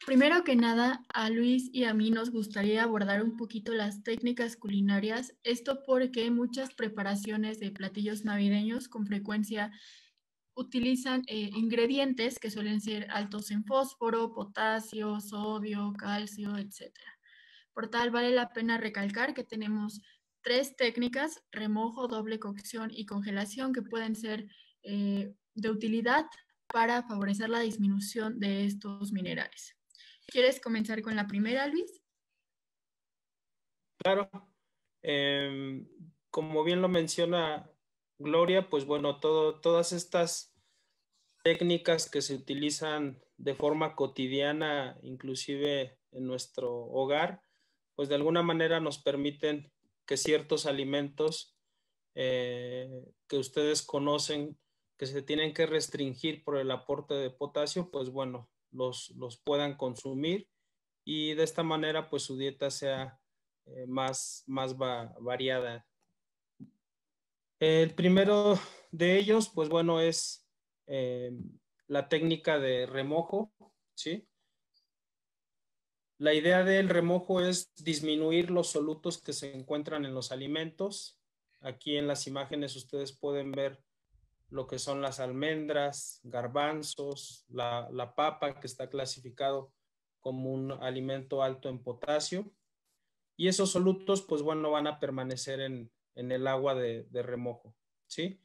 Primero que nada, a Luis y a mí nos gustaría abordar un poquito las técnicas culinarias, esto porque muchas preparaciones de platillos navideños con frecuencia utilizan ingredientes que suelen ser altos en fósforo, potasio, sodio, calcio, etcétera. Por tal, vale la pena recalcar que tenemos tres técnicas: remojo, doble cocción y congelación, que pueden ser de utilidad para favorecer la disminución de estos minerales. ¿Quieres comenzar con la primera, Luis? Claro, em, como bien lo menciona Gloria, pues bueno, todas estas técnicas que se utilizan de forma cotidiana, inclusive en nuestro hogar, pues de alguna manera nos permiten que ciertos alimentos que ustedes conocen que se tienen que restringir por el aporte de potasio, pues bueno, los puedan consumir y de esta manera pues su dieta sea más variada. El primero de ellos, pues bueno, es la técnica de remojo, ¿sí? La idea del remojo es disminuir los solutos que se encuentran en los alimentos. Aquí en las imágenes ustedes pueden ver lo que son las almendras, garbanzos, la papa, que está clasificado como un alimento alto en potasio. Y esos solutos, pues bueno, van a permanecer en el agua de remojo, ¿sí?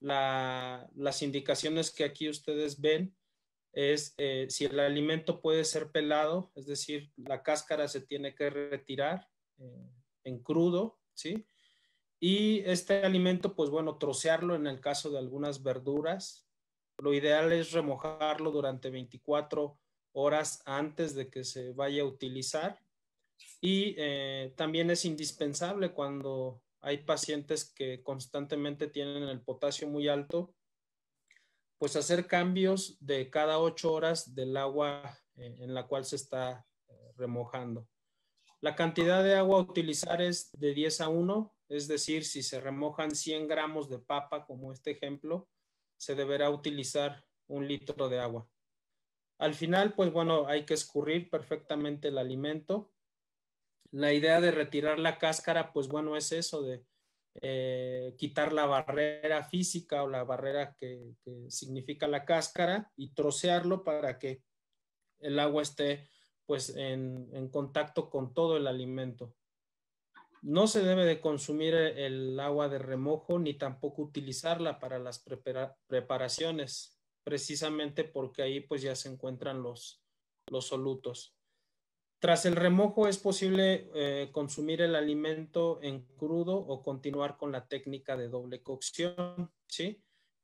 Las indicaciones que aquí ustedes ven es si el alimento puede ser pelado, es decir, la cáscara se tiene que retirar en crudo, ¿sí? Y este alimento, pues bueno, trocearlo en el caso de algunas verduras. Lo ideal es remojarlo durante 24 horas antes de que se vaya a utilizar. Y también es indispensable cuando hay pacientes que constantemente tienen el potasio muy alto, pues hacer cambios de cada 8 horas del agua en la cual se está remojando. La cantidad de agua a utilizar es de 10:1, es decir, si se remojan 100 gramos de papa, como este ejemplo, se deberá utilizar 1 litro de agua. Al final, pues bueno, hay que escurrir perfectamente el alimento. La idea de retirar la cáscara, pues bueno, es eso de quitar la barrera física o la barrera que significa la cáscara y trocearlo para que el agua esté pues en contacto con todo el alimento. No se debe de consumir el agua de remojo ni tampoco utilizarla para las preparaciones, precisamente porque ahí pues ya se encuentran los solutos. Tras el remojo es posible consumir el alimento en crudo o continuar con la técnica de doble cocción, ¿sí?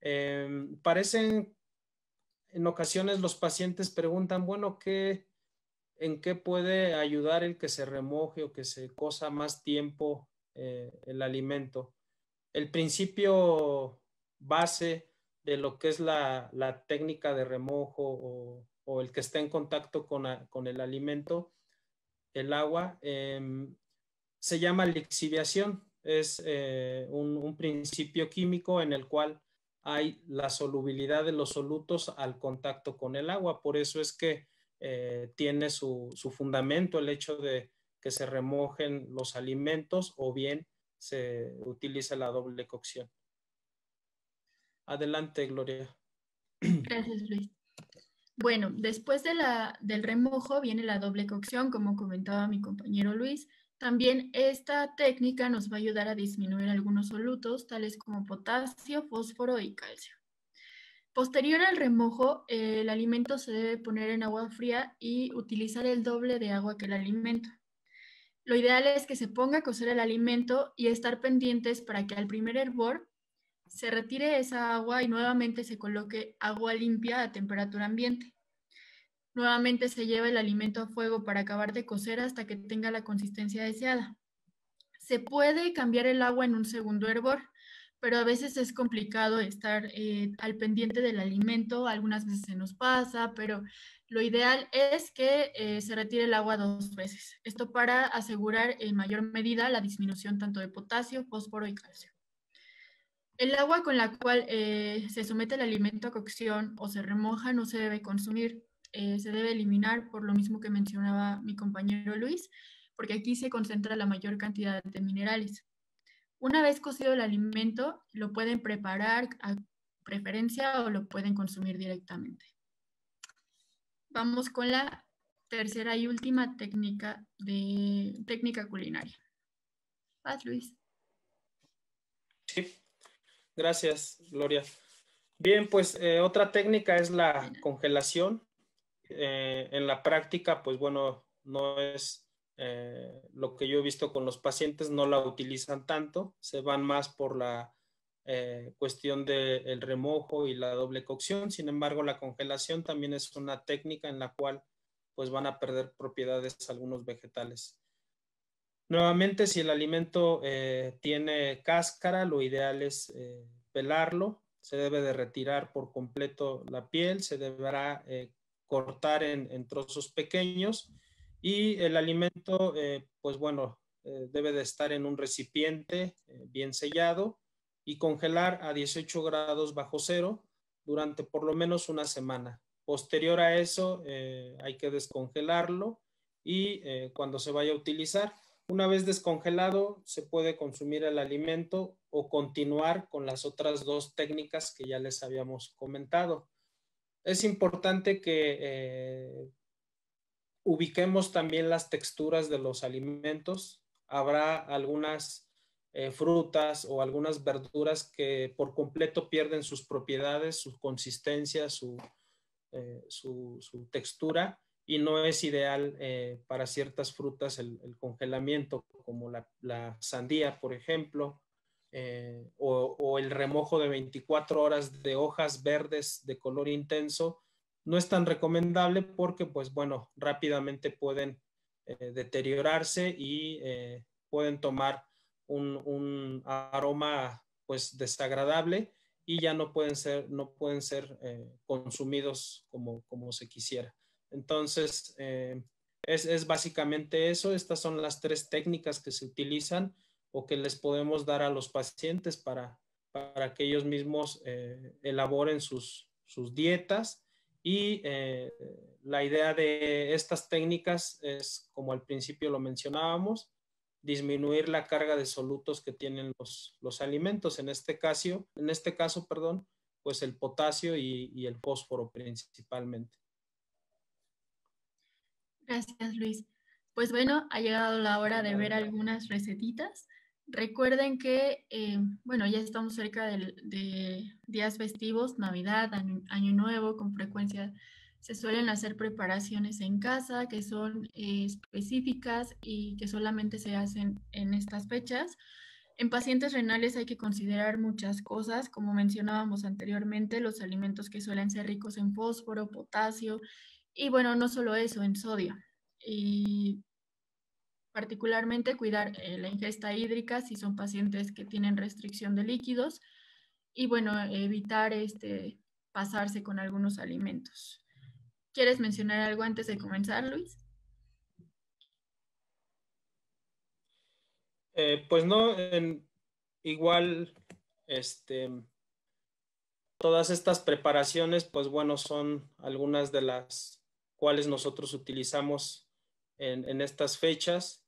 Parecen, en ocasiones los pacientes preguntan, bueno, ¿en qué puede ayudar el que se remoje o que se cosa más tiempo el alimento? El principio base de lo que es la técnica de remojo o el que está en contacto con el alimento, el agua, se llama lixiviación. Es un principio químico en el cual hay la solubilidad de los solutos al contacto con el agua. Por eso es que tiene su fundamento el hecho de que se remojen los alimentos o bien se utiliza la doble cocción. Adelante, Gloria. Gracias, Luis. Bueno, después del remojo viene la doble cocción, como comentaba mi compañero Luis. También esta técnica nos va a ayudar a disminuir algunos solutos, tales como potasio, fósforo y calcio. Posterior al remojo, el alimento se debe poner en agua fría y utilizar el doble de agua que el alimento. Lo ideal es que se ponga a cocer el alimento y estar pendientes para que al primer hervor se retire esa agua y nuevamente se coloque agua limpia a temperatura ambiente. Nuevamente se lleva el alimento a fuego para acabar de cocer hasta que tenga la consistencia deseada. Se puede cambiar el agua en un segundo hervor, pero a veces es complicado estar al pendiente del alimento. Algunas veces se nos pasa, pero lo ideal es que se retire el agua 2 veces. Esto para asegurar en mayor medida la disminución tanto de potasio, fósforo y calcio. El agua con la cual se somete el alimento a cocción o se remoja no se debe consumir. se debe eliminar por lo mismo que mencionaba mi compañero Luis, porque aquí se concentra la mayor cantidad de minerales. Una vez cocido el alimento, lo pueden preparar a preferencia o lo pueden consumir directamente. Vamos con la tercera y última técnica culinaria. Vas, Luis. Sí, gracias, Gloria. Bien, pues otra técnica es la congelación. En la práctica, pues bueno, no es lo que yo he visto con los pacientes, no la utilizan tanto, se van más por la cuestión del remojo y la doble cocción. Sin embargo, la congelación también es una técnica en la cual pues van a perder propiedades algunos vegetales. Nuevamente, si el alimento tiene cáscara, lo ideal es pelarlo. Se debe de retirar por completo la piel, se deberá cortar en trozos pequeños y el alimento, pues bueno, debe de estar en un recipiente bien sellado y congelar a 18 grados bajo cero durante por lo menos una semana. Posterior a eso, hay que descongelarlo y cuando se vaya a utilizar, una vez descongelado, se puede consumir el alimento o continuar con las otras dos técnicas que ya les habíamos comentado. Es importante que ubiquemos también las texturas de los alimentos. Habrá algunas frutas o algunas verduras que por completo pierden sus propiedades, su consistencia, su textura, y no es ideal para ciertas frutas el congelamiento, como la sandía, por ejemplo, o el remojo de 24 horas de hojas verdes de color intenso. No es tan recomendable porque, pues bueno, rápidamente pueden deteriorarse y pueden tomar un aroma pues desagradable y ya no pueden ser consumidos como se quisiera. Entonces, es básicamente eso. Estas son las tres técnicas que se utilizan o que les podemos dar a los pacientes para que ellos mismos elaboren sus dietas. Y la idea de estas técnicas es, como al principio lo mencionábamos, disminuir la carga de solutos que tienen los alimentos. En este caso, perdón, pues el potasio y el fósforo principalmente. Gracias, Luis. Pues bueno, ha llegado la hora de ver algunas recetitas. Recuerden que, bueno, ya estamos cerca de días festivos, Navidad, Año Nuevo, con frecuencia se suelen hacer preparaciones en casa que son específicas y que solamente se hacen en estas fechas. En pacientes renales hay que considerar muchas cosas, como mencionábamos anteriormente, los alimentos que suelen ser ricos en fósforo, potasio y bueno, no solo eso, en sodio. Y particularmente cuidar la ingesta hídrica si son pacientes que tienen restricción de líquidos y bueno, evitar pasarse con algunos alimentos. ¿Quieres mencionar algo antes de comenzar, Luis? Pues no, igual, todas estas preparaciones, pues bueno, son algunas de las cuales nosotros utilizamos en estas fechas.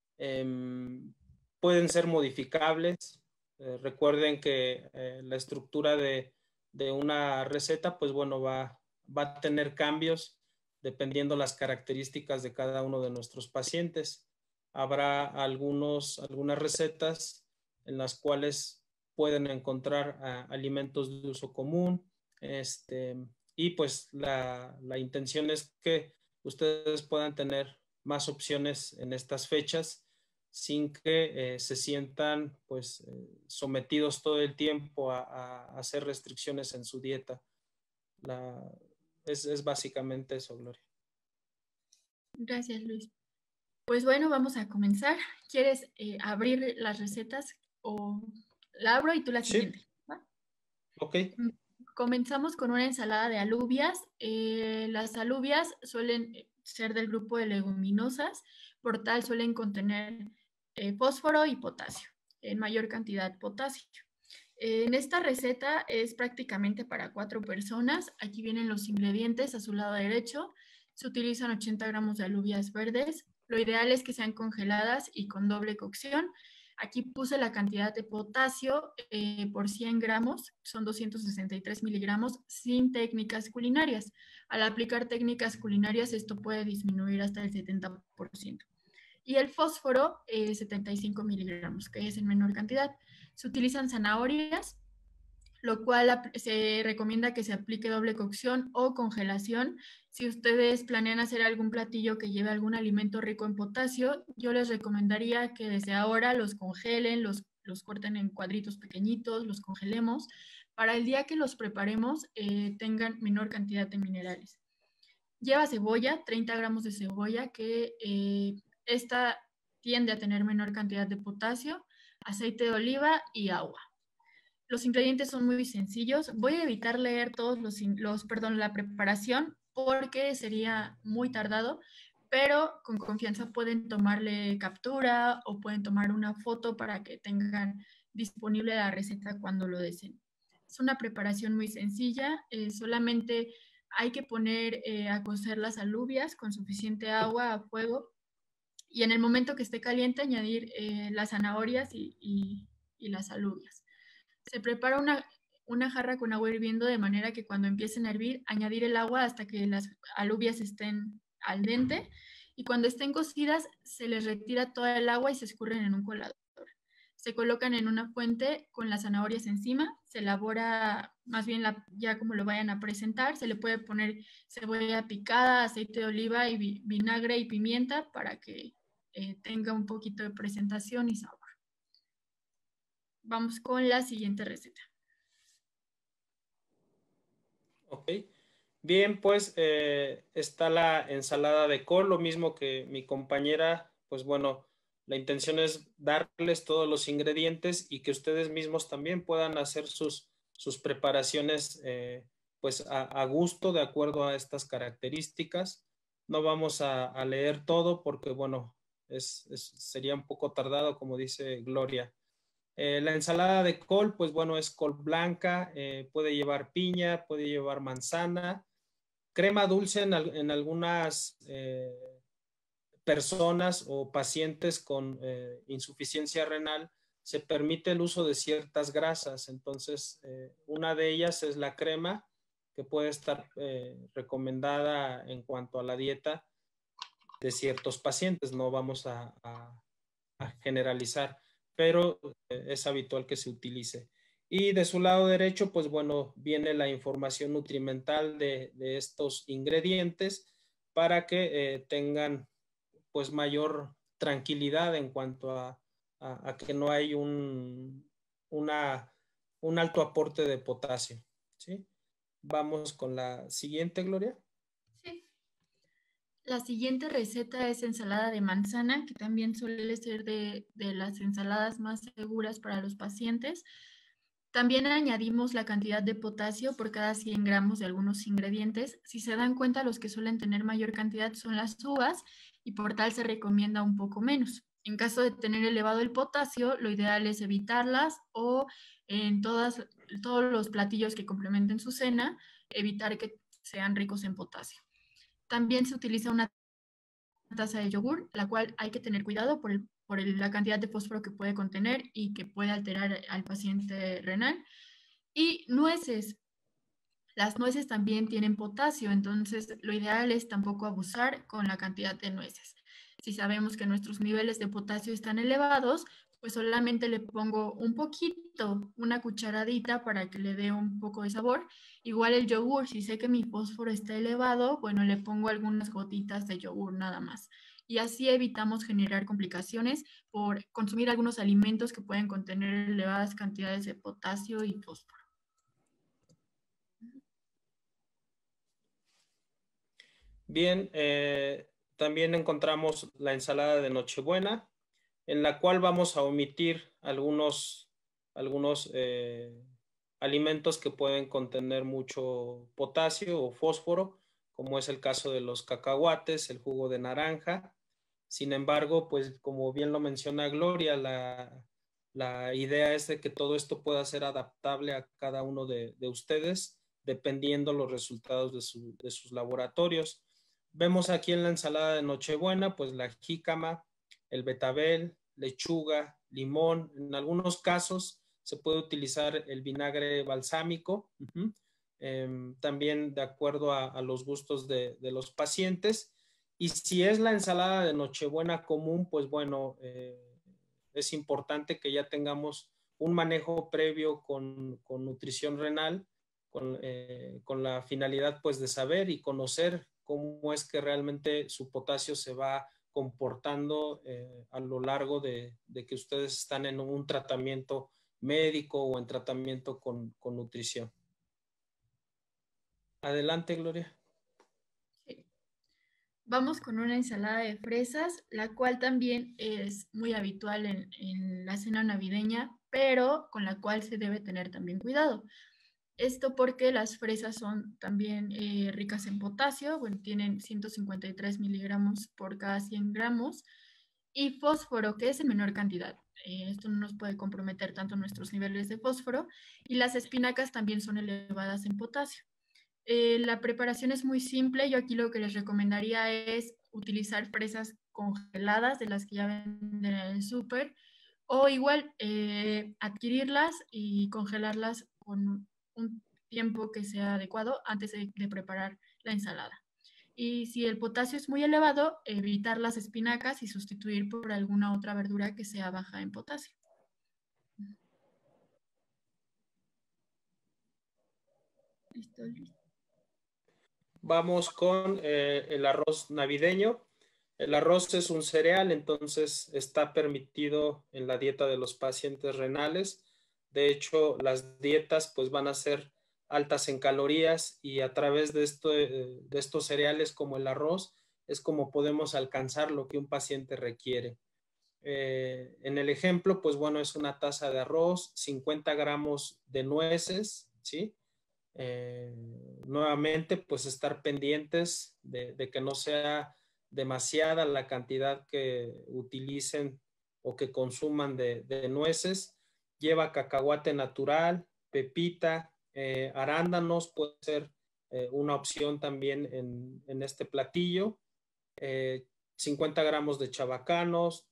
Pueden ser modificables. Recuerden que la estructura de una receta, pues bueno, va a tener cambios dependiendo las características de cada uno de nuestros pacientes. Habrá algunas recetas en las cuales pueden encontrar alimentos de uso común, y pues la intención es que ustedes puedan tener más opciones en estas fechas sin que se sientan pues sometidos todo el tiempo a hacer restricciones en su dieta. Es básicamente eso, Gloria. Gracias, Luis. Pues bueno, vamos a comenzar. ¿Quieres abrir las recetas o la abro y tú la siguiente? Sí. ¿Va? Ok. Comenzamos con una ensalada de alubias. Las alubias suelen ser del grupo de leguminosas, por tal suelen contener fósforo y potasio, en mayor cantidad potasio. En esta receta es prácticamente para 4 personas. Aquí vienen los ingredientes a su lado derecho. Se utilizan 80 gramos de alubias verdes. Lo ideal es que sean congeladas y con doble cocción. Aquí puse la cantidad de potasio por 100 gramos, son 263 miligramos, sin técnicas culinarias. Al aplicar técnicas culinarias, esto puede disminuir hasta el 70%. Y el fósforo, 75 miligramos, que es en menor cantidad. Se utilizan zanahorias, lo cual se recomienda que se aplique doble cocción o congelación. Si ustedes planean hacer algún platillo que lleve algún alimento rico en potasio, yo les recomendaría que desde ahora los congelen, los corten en cuadritos pequeñitos, los congelemos, para el día que los preparemos tengan menor cantidad de minerales. Lleva cebolla, 30 gramos de cebolla, que esta tiende a tener menor cantidad de potasio, aceite de oliva y agua. Los ingredientes son muy sencillos. Voy a evitar leer todos la preparación porque sería muy tardado, pero con confianza pueden tomarle captura o pueden tomar una foto para que tengan disponible la receta cuando lo deseen. Es una preparación muy sencilla, solamente hay que poner a cocer las alubias con suficiente agua a fuego y en el momento que esté caliente añadir las zanahorias y las alubias. Se prepara una jarra con agua hirviendo de manera que cuando empiecen a hervir, añadir el agua hasta que las alubias estén al dente y cuando estén cocidas se les retira toda el agua y se escurren en un colador. Se colocan en una fuente con las zanahorias encima, se elabora más bien ya como lo vayan a presentar, se le puede poner cebolla picada, aceite de oliva y vinagre y pimienta para que tenga un poquito de presentación y sabor. Vamos con la siguiente receta. Ok. Bien, pues está la ensalada de col, lo mismo que mi compañera. Pues bueno, la intención es darles todos los ingredientes y que ustedes mismos también puedan hacer sus preparaciones pues a gusto, de acuerdo a estas características. No vamos a leer todo porque bueno, sería un poco tardado, como dice Gloria. La ensalada de col, pues bueno, es col blanca, puede llevar piña, puede llevar manzana, crema dulce en algunas personas o pacientes con insuficiencia renal. Se permite el uso de ciertas grasas. Entonces, una de ellas es la crema, que puede estar recomendada en cuanto a la dieta de ciertos pacientes. No vamos a generalizar, pero es habitual que se utilice. Y de su lado derecho, pues bueno, viene la información nutrimental de estos ingredientes para que tengan pues mayor tranquilidad en cuanto a que no hay un alto aporte de potasio. ¿Sí? Vamos con la siguiente, Gloria. Sí. La siguiente receta es ensalada de manzana, que también suele ser de las ensaladas más seguras para los pacientes. También añadimos la cantidad de potasio por cada 100 gramos de algunos ingredientes. Si se dan cuenta, los que suelen tener mayor cantidad son las uvas y por tal se recomienda un poco menos. En caso de tener elevado el potasio, lo ideal es evitarlas o en todos los platillos que complementen su cena, evitar que sean ricos en potasio. También se utiliza una taza de yogur, la cual hay que tener cuidado por la cantidad de fósforo que puede contener y que puede alterar al paciente renal. Y nueces. Las nueces también tienen potasio, entonces lo ideal es tampoco abusar con la cantidad de nueces. Si sabemos que nuestros niveles de potasio están elevados, pues solamente le pongo un poquito, una cucharadita para que le dé un poco de sabor. Igual el yogur, si sé que mi fósforo está elevado, bueno, le pongo algunas gotitas de yogur nada más. Y así evitamos generar complicaciones por consumir algunos alimentos que pueden contener elevadas cantidades de potasio y fósforo. Bien, también encontramos la ensalada de Nochebuena, en la cual vamos a omitir algunos alimentos que pueden contener mucho potasio o fósforo, como es el caso de los cacahuates, el jugo de naranja. Sin embargo, pues como bien lo menciona Gloria, la La idea es de que todo esto pueda ser adaptable a cada uno de ustedes, dependiendo los resultados de sus laboratorios. Vemos aquí en la ensalada de Nochebuena, pues la jícama, el betabel, lechuga, limón. En algunos casos se puede utilizar el vinagre balsámico, también de acuerdo a los gustos de los pacientes. Y si es la ensalada de Nochebuena común, pues bueno, es importante que ya tengamos un manejo previo con nutrición renal, con la finalidad pues de saber y conocer cómo es que realmente su potasio se va comportando a lo largo de que ustedes están en un tratamiento médico o en tratamiento con nutrición. Adelante, Gloria. Sí. Vamos con una ensalada de fresas, la cual también es muy habitual en la cena navideña, pero con la cual se debe tener también cuidado. Esto porque las fresas son también ricas en potasio, bueno, tienen 153 miligramos por cada 100 gramos, y fósforo, que es en menor cantidad. Esto no nos puede comprometer tanto nuestros niveles de fósforo, y las espinacas también son elevadas en potasio. La preparación es muy simple. Yo aquí lo que les recomendaría es utilizar fresas congeladas de las que ya venden en el súper o igual adquirirlas y congelarlas con un tiempo que sea adecuado antes de preparar la ensalada. Y si el potasio es muy elevado, evitar las espinacas y sustituir por alguna otra verdura que sea baja en potasio. Listo, listo. Vamos con el arroz navideño. El arroz es un cereal, entonces está permitido en la dieta de los pacientes renales. De hecho, las dietas pues van a ser altas en calorías y a través de estos cereales como el arroz es como podemos alcanzar lo que un paciente requiere. En el ejemplo, pues bueno, es una taza de arroz, 50 gramos de nueces, ¿sí? Eh, Nuevamente, pues estar pendientes de que no sea demasiada la cantidad que utilicen o que consuman de nueces. Lleva cacahuate natural, pepita, arándanos puede ser una opción también en este platillo. Eh, 50 gramos de chabacanos,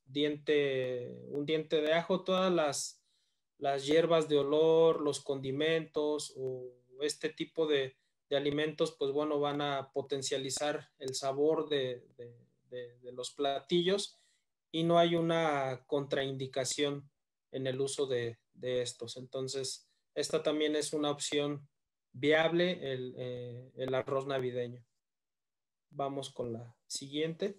un diente de ajo, todas las hierbas de olor, los condimentos o este tipo de alimentos, pues bueno, van a potencializar el sabor de los platillos y no hay una contraindicación en el uso de estos. Entonces, esta también es una opción viable, el arroz navideño. Vamos con la siguiente.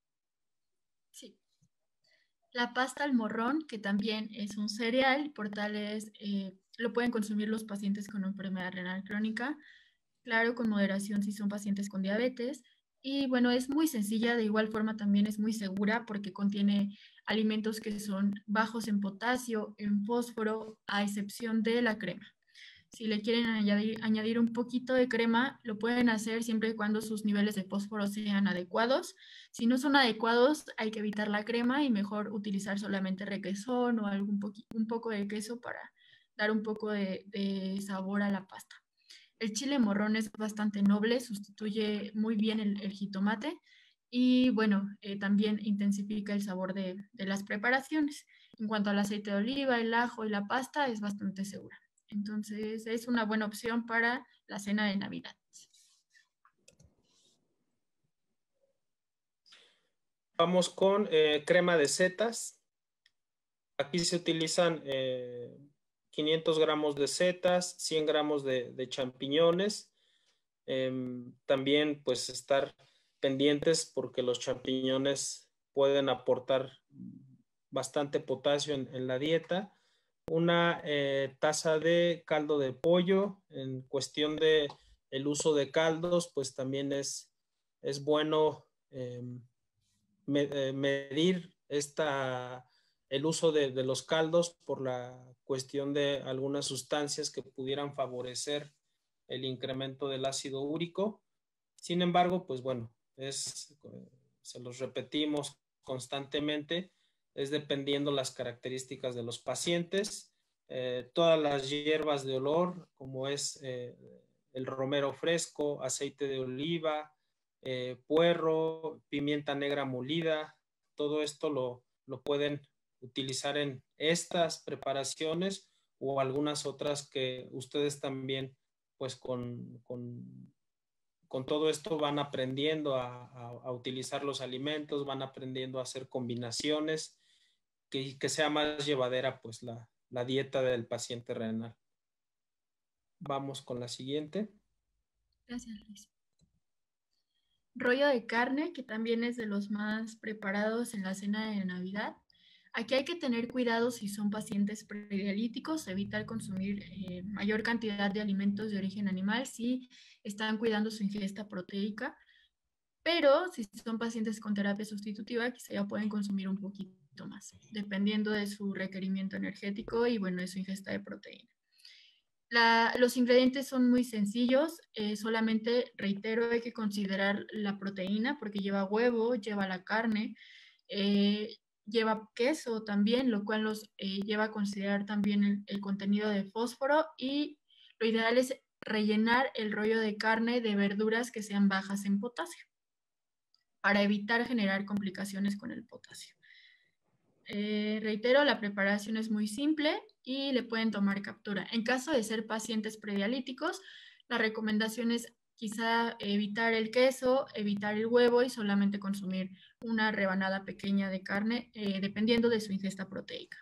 Sí. La pasta al morrón, que también es un cereal, por tales lo pueden consumir los pacientes con enfermedad renal crónica, claro, con moderación si son pacientes con diabetes. Y bueno, es muy sencilla, de igual forma también es muy segura porque contiene alimentos que son bajos en potasio, en fósforo, a excepción de la crema. Si le quieren añadir un poquito de crema, lo pueden hacer siempre y cuando sus niveles de fósforo sean adecuados. Si no son adecuados, hay que evitar la crema y mejor utilizar solamente requesón o un poco de queso para dar un poco de sabor a la pasta. El chile morrón es bastante noble, sustituye muy bien el jitomate y bueno, también intensifica el sabor de las preparaciones. En cuanto al aceite de oliva, el ajo y la pasta, es bastante segura. Entonces es una buena opción para la cena de Navidad. Vamos con crema de setas. Aquí se utilizan 500 gramos de setas, 100 gramos de champiñones. También pues estar pendientes porque los champiñones pueden aportar bastante potasio en la dieta. Una taza de caldo de pollo. En cuestión de el uso de caldos, pues también es bueno medir el uso de los caldos por la cuestión de algunas sustancias que pudieran favorecer el incremento del ácido úrico. Sin embargo, pues bueno, se los repetimos constantemente, es dependiendo las características de los pacientes. Todas las hierbas de olor, como es el romero fresco, aceite de oliva, puerro, pimienta negra molida, todo esto lo pueden utilizar en estas preparaciones o algunas otras que ustedes también, pues con todo esto van aprendiendo a utilizar los alimentos, van aprendiendo a hacer combinaciones que sea más llevadera pues la dieta del paciente renal. Vamos con la siguiente. Gracias, Luis. Rollo de carne, que también es de los más preparados en la cena de Navidad. Aquí hay que tener cuidado si son pacientes predialíticos, evitar consumir mayor cantidad de alimentos de origen animal si están cuidando su ingesta proteica, pero si son pacientes con terapia sustitutiva, quizá ya pueden consumir un poquito más, dependiendo de su requerimiento energético y bueno, de su ingesta de proteína. Los ingredientes son muy sencillos, solamente reitero, hay que considerar la proteína porque lleva huevo, lleva la carne, lleva queso también, lo cual nos lleva a considerar también el contenido de fósforo y lo ideal es rellenar el rollo de carne de verduras que sean bajas en potasio para evitar generar complicaciones con el potasio. Reitero, la preparación es muy simple y le pueden tomar captura. En caso de ser pacientes predialíticos, la recomendación es quizá evitar el queso, evitar el huevo y solamente consumir una rebanada pequeña de carne, dependiendo de su ingesta proteica.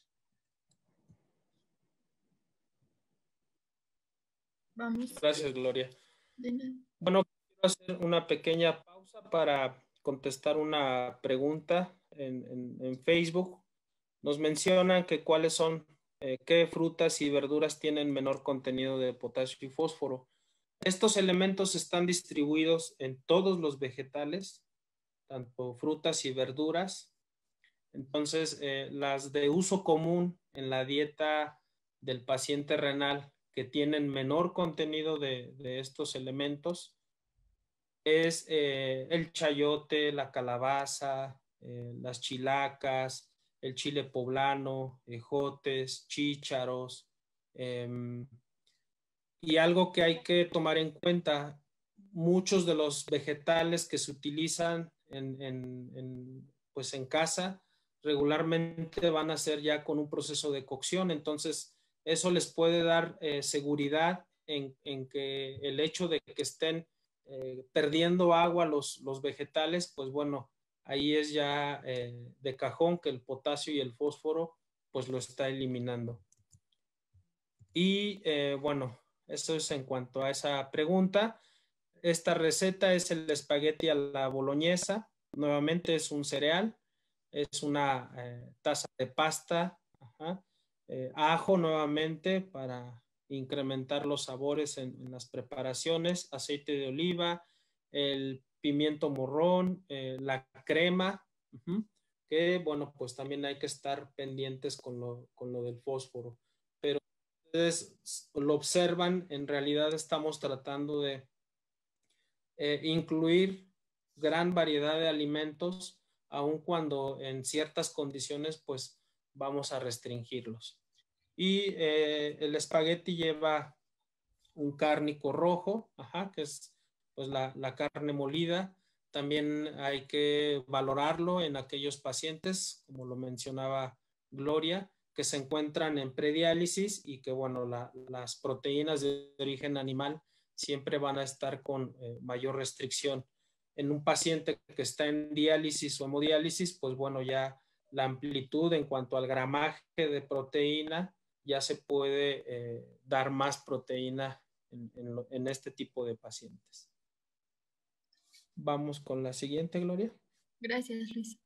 Vamos. Gracias, Gloria. De nada. Bueno, quiero hacer una pequeña pausa para contestar una pregunta en Facebook. Nos mencionan que cuáles son, qué frutas y verduras tienen menor contenido de potasio y fósforo. Estos elementos están distribuidos en todos los vegetales, tanto frutas y verduras. Entonces, las de uso común en la dieta del paciente renal que tienen menor contenido de estos elementos es el chayote, la calabaza, las chilacas, el chile poblano, ejotes, chícharos. Y algo que hay que tomar en cuenta, muchos de los vegetales que se utilizan pues en casa regularmente van a ser ya con un proceso de cocción, entonces eso les puede dar seguridad en que el hecho de que estén perdiendo agua los vegetales, pues bueno, ahí es ya de cajón que el potasio y el fósforo pues lo está eliminando. Y bueno, eso es en cuanto a esa pregunta. Esta receta es el espagueti a la boloñesa. Nuevamente es un cereal, es una taza de pasta, ajo nuevamente para incrementar los sabores en las preparaciones, aceite de oliva, el pimiento morrón, la crema, que bueno, pues también hay que estar pendientes con lo del fósforo. Pero ustedes lo observan, en realidad estamos tratando de incluir gran variedad de alimentos, aun cuando en ciertas condiciones pues vamos a restringirlos. Y el espagueti lleva un cárnico rojo, que es pues la carne molida. También hay que valorarlo en aquellos pacientes, como lo mencionaba Gloria, que se encuentran en prediálisis y que, bueno, las proteínas de origen animal siempre van a estar con mayor restricción. En un paciente que está en diálisis o hemodiálisis, pues bueno, ya la amplitud en cuanto al gramaje de proteína, ya se puede dar más proteína en este tipo de pacientes. Vamos con la siguiente, Gloria. Gracias, Luis.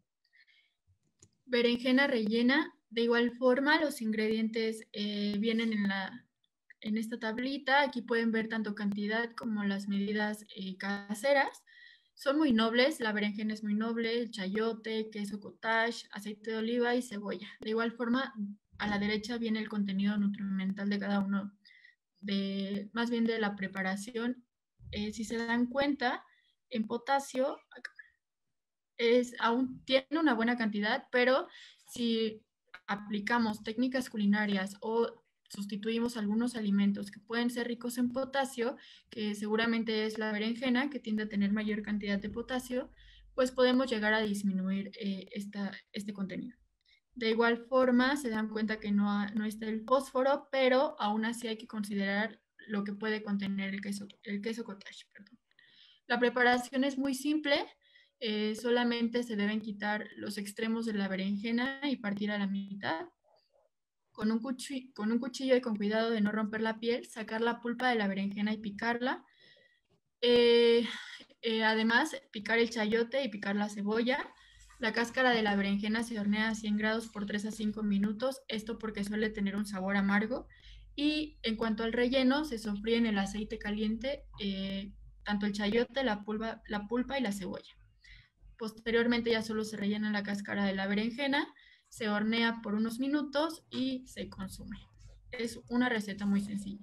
Berenjena rellena. De igual forma, los ingredientes vienen en esta tablita. Aquí pueden ver tanto cantidad como las medidas caseras. Son muy nobles, la berenjena es muy noble, el chayote, queso cottage, aceite de oliva y cebolla. De igual forma, a la derecha viene el contenido nutrimental de cada uno, más bien de la preparación. Si se dan cuenta, en potasio, aún tiene una buena cantidad, pero si aplicamos técnicas culinarias o sustituimos algunos alimentos que pueden ser ricos en potasio, que seguramente es la berenjena, que tiende a tener mayor cantidad de potasio, pues podemos llegar a disminuir este contenido. De igual forma, se dan cuenta que no está el fósforo, pero aún así hay que considerar lo que puede contener el queso cottage. Perdón. La preparación es muy simple, solamente se deben quitar los extremos de la berenjena y partir a la mitad. Con un cuchillo y con cuidado de no romper la piel, sacar la pulpa de la berenjena y picarla. Eh, Además, picar el chayote y picar la cebolla. La cáscara de la berenjena se hornea a 100 grados por 3 a 5 minutos, esto porque suele tener un sabor amargo. Y en cuanto al relleno, se sofríe en el aceite caliente tanto el chayote, la pulpa y la cebolla. Posteriormente ya solo se rellena la cáscara de la berenjena, se hornea por unos minutos y se consume. Es una receta muy sencilla.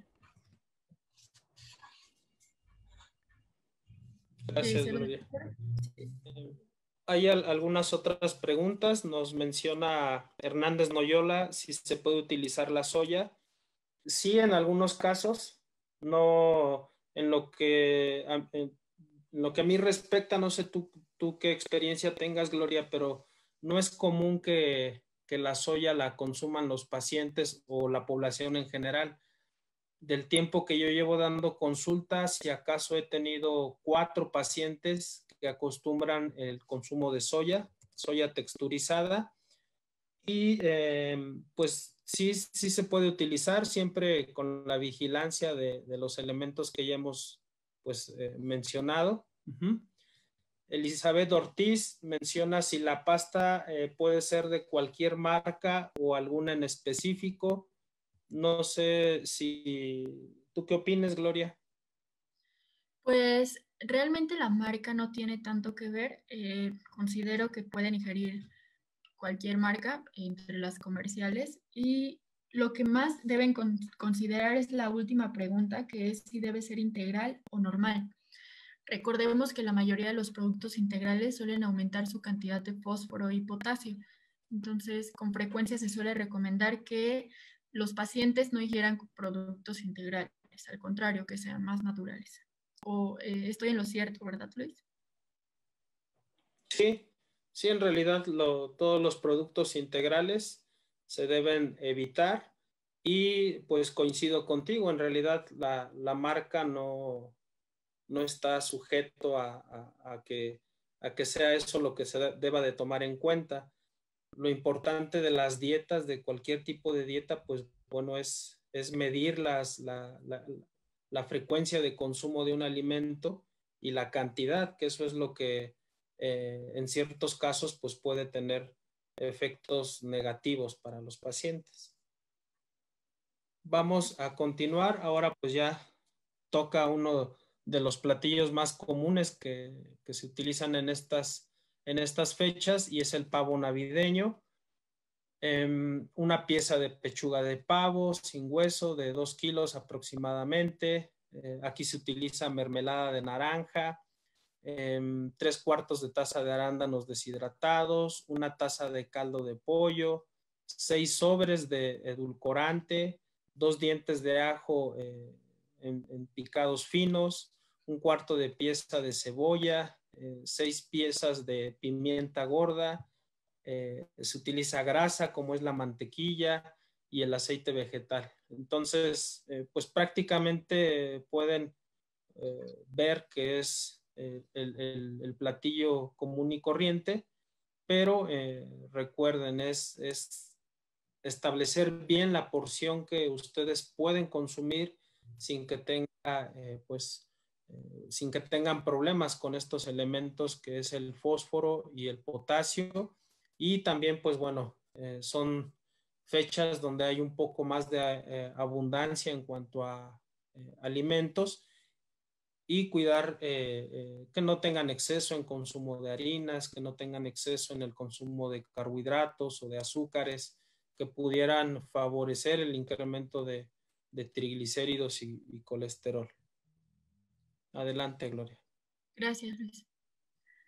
Gracias, Gloria. Hay algunas otras preguntas. Nos menciona Hernández Noyola si se puede utilizar la soya. Sí, en algunos casos. No, en lo que a mí respecta, no sé tú qué experiencia tengas, Gloria, pero no es común que la soya la consuman los pacientes o la población en general. Del tiempo que yo llevo dando consultas, si acaso he tenido 4 pacientes que acostumbran el consumo de soya texturizada, y pues sí se puede utilizar siempre con la vigilancia de los elementos que ya hemos pues mencionado. Elizabeth Ortiz menciona si la pasta puede ser de cualquier marca o alguna en específico. No sé si tú qué opinas, Gloria. Pues realmente la marca no tiene tanto que ver. Considero que pueden ingerir cualquier marca entre las comerciales y lo que más deben considerar es la última pregunta, que es si debe ser integral o normal. Recordemos que la mayoría de los productos integrales suelen aumentar su cantidad de fósforo y potasio. Entonces, con frecuencia se suele recomendar que los pacientes no ingieran productos integrales, al contrario, que sean más naturales. O estoy en lo cierto, ¿verdad, Luis? Sí, sí, en realidad todos los productos integrales se deben evitar y pues coincido contigo, en realidad la marca no está sujeto a que sea eso lo que se deba de tomar en cuenta. Lo importante de las dietas, de cualquier tipo de dieta, pues bueno, es medir la frecuencia de consumo de un alimento y la cantidad, que eso es lo que en ciertos casos pues puede tener efectos negativos para los pacientes. Vamos a continuar. Ahora pues ya toca uno de los platillos más comunes que se utilizan en estas fechas, y es el pavo navideño. Una pieza de pechuga de pavo sin hueso de 2 kilos aproximadamente. Aquí se utiliza mermelada de naranja, 3/4 de taza de arándanos deshidratados, una taza de caldo de pollo, 6 sobres de edulcorante, 2 dientes de ajo en picados finos, 1/4 de pieza de cebolla, 6 piezas de pimienta gorda. Se utiliza grasa como es la mantequilla y el aceite vegetal. Entonces, pues prácticamente pueden ver que es el platillo común y corriente, pero recuerden, es establecer bien la porción que ustedes pueden consumir sin que sin que tengan problemas con estos elementos que es el fósforo y el potasio. Y también pues bueno, son fechas donde hay un poco más de abundancia en cuanto a alimentos, y cuidar que no tengan exceso en consumo de harinas, que no tengan exceso en el consumo de carbohidratos o de azúcares que pudieran favorecer el incremento de triglicéridos y colesterol. Adelante, Gloria. Gracias, Luis.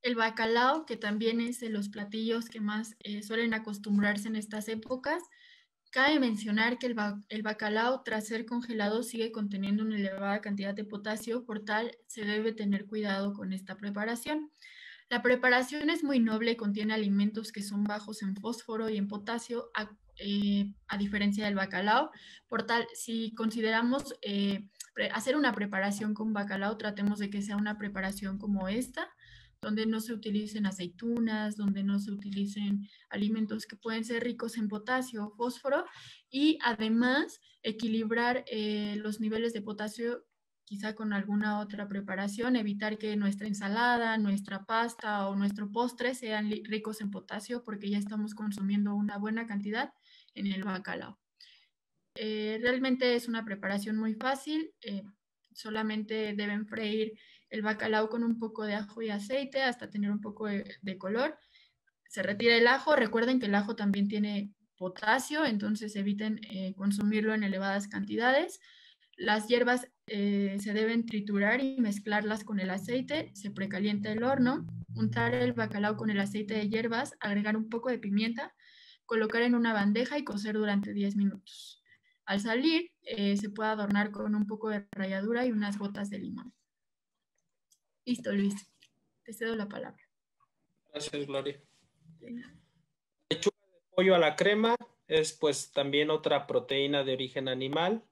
El bacalao, que también es de los platillos que más suelen acostumbrarse en estas épocas. Cabe mencionar que el bacalao, tras ser congelado, sigue conteniendo una elevada cantidad de potasio, por tal se debe tener cuidado con esta preparación. La preparación es muy noble, contiene alimentos que son bajos en fósforo y en potasio, a diferencia del bacalao. Por tal, si consideramos hacer una preparación con bacalao, tratemos de que sea una preparación como esta, donde no se utilicen aceitunas, donde no se utilicen alimentos que pueden ser ricos en potasio o fósforo, y además equilibrar los niveles de potasio quizá con alguna otra preparación, evitar que nuestra ensalada, nuestra pasta o nuestro postre sean ricos en potasio, porque ya estamos consumiendo una buena cantidad en el bacalao. Realmente es una preparación muy fácil, solamente deben freír el bacalao con un poco de ajo y aceite hasta tener un poco de color. Se retira el ajo, recuerden que el ajo también tiene potasio, entonces eviten consumirlo en elevadas cantidades. Las hierbas se deben triturar y mezclarlas con el aceite, se precalienta el horno, untar el bacalao con el aceite de hierbas, agregar un poco de pimienta, colocar en una bandeja y cocer durante 10 minutos. Al salir, se puede adornar con un poco de ralladura y unas gotas de limón. Listo, Luis. Te cedo la palabra. Gracias, Gloria. Pechuga de pollo a la crema es pues también otra proteína de origen animal.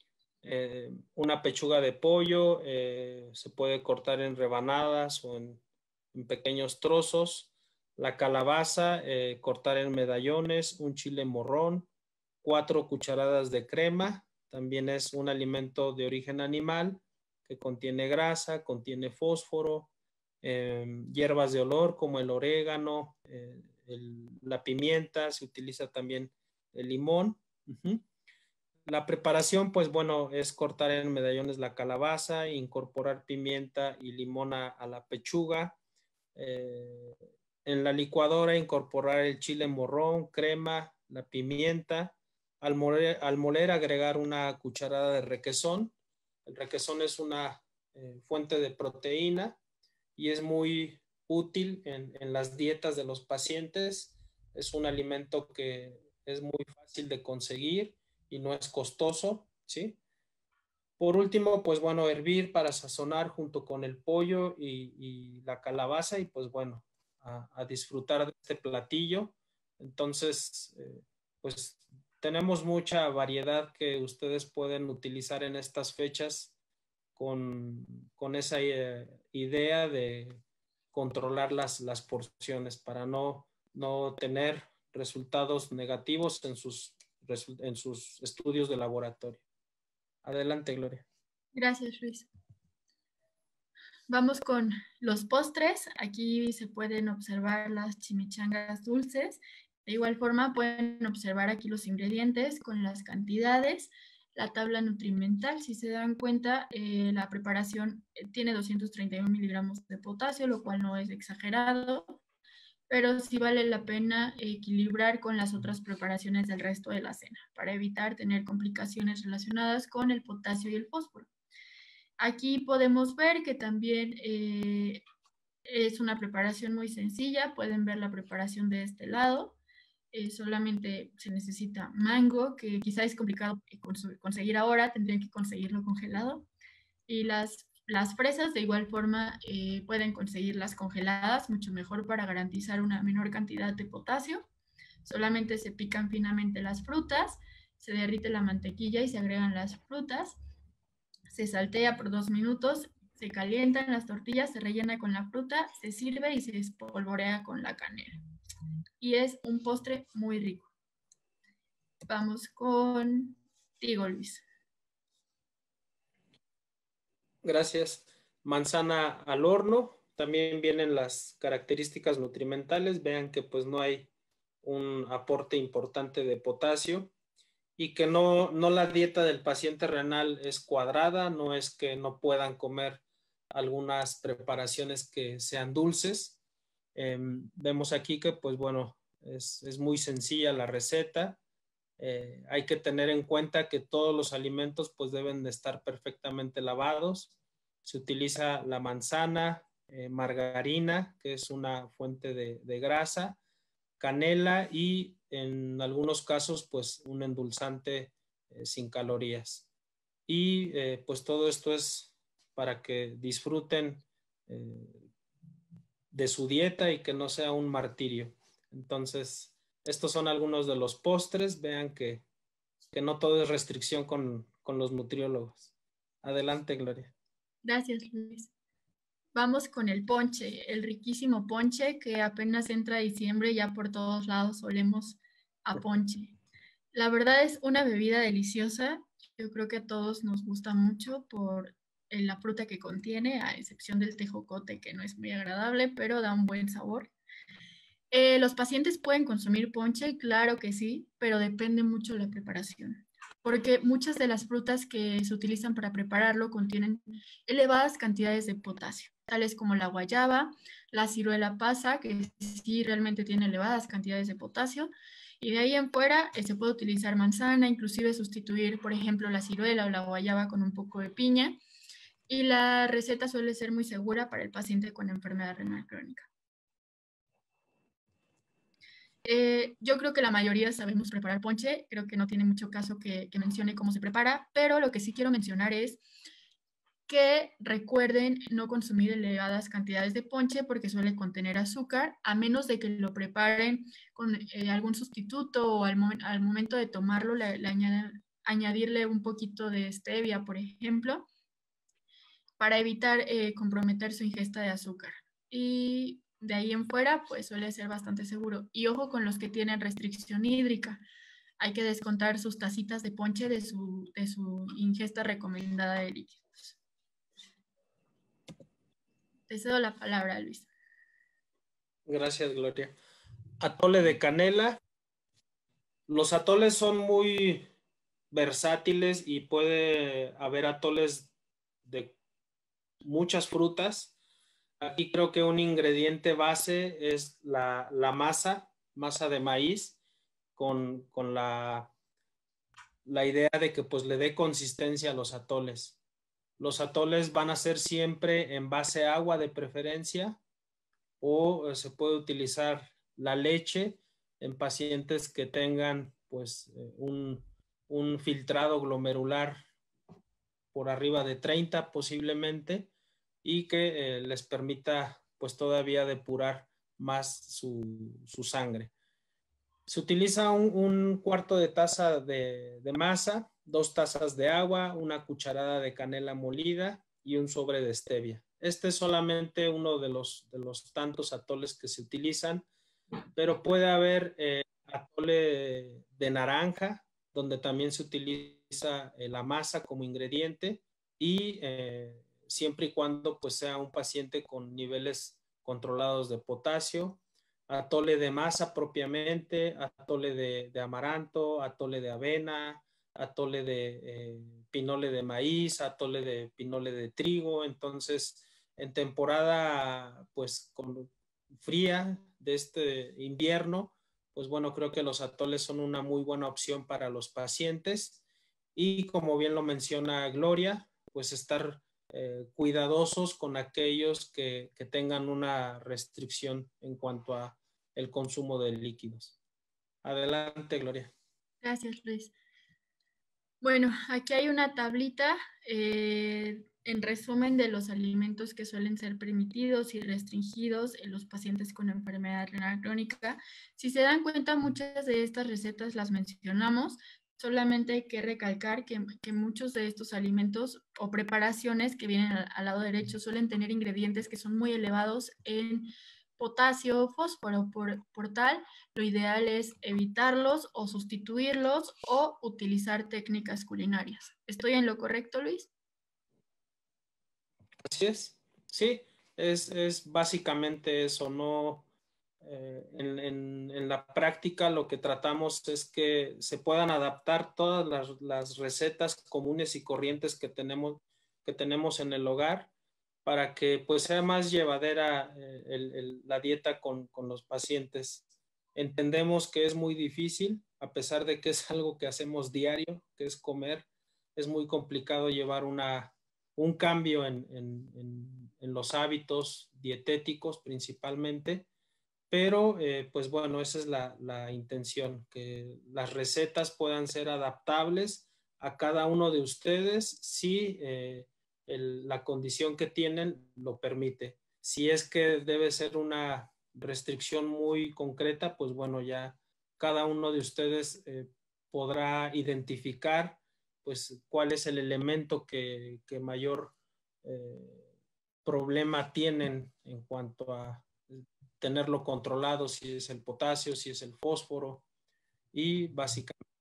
Una pechuga de pollo se puede cortar en rebanadas o en pequeños trozos. La calabaza, cortar en medallones. Un chile morrón, 4 cucharadas de crema. También es un alimento de origen animal que contiene grasa, contiene fósforo, hierbas de olor como el orégano, la pimienta, se utiliza también el limón. La preparación, pues bueno, es cortar en medallones la calabaza, incorporar pimienta y limón a la pechuga. En la licuadora incorporar el chile morrón, crema, la pimienta. Al moler agregar una cucharada de requesón. El requesón es una fuente de proteína y es muy útil en las dietas de los pacientes. Es un alimento que es muy fácil de conseguir y no es costoso, ¿sí? Por último, pues bueno, hervir para sazonar junto con el pollo y la calabaza y pues bueno, a disfrutar de este platillo. Entonces, pues tenemos mucha variedad que ustedes pueden utilizar en estas fechas con esa idea de controlar las porciones para no tener resultados negativos en sus estudios de laboratorio. Adelante, Gloria. Gracias, Luis. Vamos con los postres. Aquí se pueden observar las chimichangas dulces. De igual forma, pueden observar aquí los ingredientes con las cantidades, la tabla nutrimental. Si se dan cuenta, la preparación tiene 231 miligramos de potasio, lo cual no es exagerado, pero sí vale la pena equilibrar con las otras preparaciones del resto de la cena para evitar tener complicaciones relacionadas con el potasio y el fósforo. Aquí podemos ver que también es una preparación muy sencilla. Pueden ver la preparación de este lado. Solamente se necesita mango, que quizá es complicado conseguir ahora, tendrían que conseguirlo congelado. Y las fresas de igual forma pueden conseguirlas congeladas, mucho mejor para garantizar una menor cantidad de potasio. Solamente se pican finamente las frutas, se derrite la mantequilla y se agregan las frutas. Se saltea por 2 minutos, se calientan las tortillas, se rellena con la fruta, se sirve y se espolvorea con la canela. Y es un postre muy rico. Vamos contigo, Luis. Gracias. Manzana al horno. También vienen las características nutrimentales. Vean que pues no hay un aporte importante de potasio y que no la dieta del paciente renal es cuadrada, no es que no puedan comer algunas preparaciones que sean dulces. Vemos aquí que pues bueno, es muy sencilla la receta. Hay que tener en cuenta que todos los alimentos pues deben de estar perfectamente lavados. Se utiliza la manzana, margarina, que es una fuente de grasa, canela y en algunos casos pues un endulzante sin calorías. Y pues todo esto es para que disfruten de su dieta y que no sea un martirio. Entonces, estos son algunos de los postres. Vean que no todo es restricción con los nutriólogos. Adelante, Gloria. Gracias, Luis. Vamos con el ponche, el riquísimo ponche que apenas entra diciembre, ya por todos lados olemos a ponche. La verdad es una bebida deliciosa. Yo creo que a todos nos gusta mucho por la fruta que contiene, a excepción del tejocote, que no es muy agradable, pero da un buen sabor. ¿Los pacientes pueden consumir ponche? Claro que sí, pero depende mucho de la preparación, porque muchas de las frutas que se utilizan para prepararlo contienen elevadas cantidades de potasio, tales como la guayaba, la ciruela pasa, que sí realmente tiene elevadas cantidades de potasio, y de ahí en fuera se puede utilizar manzana, inclusive sustituir, por ejemplo, la ciruela o la guayaba con un poco de piña, y la receta suele ser muy segura para el paciente con enfermedad renal crónica. Yo creo que la mayoría sabemos preparar ponche, creo que no tiene mucho caso que mencione cómo se prepara, pero lo que sí quiero mencionar es que recuerden no consumir elevadas cantidades de ponche porque suele contener azúcar, a menos de que lo preparen con algún sustituto o al momento de tomarlo añadirle un poquito de stevia, por ejemplo, para evitar comprometer su ingesta de azúcar. Y de ahí en fuera, pues suele ser bastante seguro. Y ojo con los que tienen restricción hídrica. Hay que descontar sus tacitas de ponche de su ingesta recomendada de líquidos. Te cedo la palabra, Luis. Gracias, Gloria. Atole de canela. Los atoles son muy versátiles y puede haber atoles de muchas frutas. Aquí creo que un ingrediente base es la masa de maíz, con la idea de que pues le dé consistencia a los atoles. Los atoles van a ser siempre en base a agua de preferencia, o se puede utilizar la leche en pacientes que tengan pues un filtrado glomerular por arriba de 30 posiblemente, y que les permita pues todavía depurar más su sangre. Se utiliza un cuarto de taza de masa, 2 tazas de agua, una cucharada de canela molida y un sobre de stevia. Este es solamente uno de los tantos atoles que se utilizan, pero puede haber atole de naranja, donde también se utiliza la masa como ingrediente, y siempre y cuando pues sea un paciente con niveles controlados de potasio. Atole de masa propiamente, atole de amaranto, atole de avena, atole de pinole de maíz, atole de pinole de trigo. Entonces, en temporada pues fría de este invierno, pues bueno, creo que los atoles son una muy buena opción para los pacientes, y como bien lo menciona Gloria, pues estar cuidadosos con aquellos que tengan una restricción en cuanto a el consumo de líquidos. Adelante, Gloria. Gracias, Luis. Bueno, aquí hay una tablita en resumen de los alimentos que suelen ser permitidos y restringidos en los pacientes con enfermedad renal crónica. Si se dan cuenta, muchas de estas recetas las mencionamos. Solamente hay que recalcar que muchos de estos alimentos o preparaciones que vienen al lado derecho suelen tener ingredientes que son muy elevados en potasio, fósforo, por tal, lo ideal es evitarlos o sustituirlos o utilizar técnicas culinarias. ¿Estoy en lo correcto, Luis? Así es, sí, es básicamente eso, ¿no? En la práctica lo que tratamos es que se puedan adaptar todas las recetas comunes y corrientes que tenemos en el hogar, para que pues sea más llevadera la dieta con los pacientes. Entendemos que es muy difícil, a pesar de que es algo que hacemos diario, que es comer. Es muy complicado llevar un cambio en los hábitos dietéticos principalmente, pero pues bueno, esa es la intención, que las recetas puedan ser adaptables a cada uno de ustedes si la condición que tienen lo permite. Si es que debe ser una restricción muy concreta, pues bueno, ya cada uno de ustedes podrá identificar pues cuál es el elemento que mayor problema tienen en cuanto a tenerlo controlado, si es el potasio, si es el fósforo, y básicamente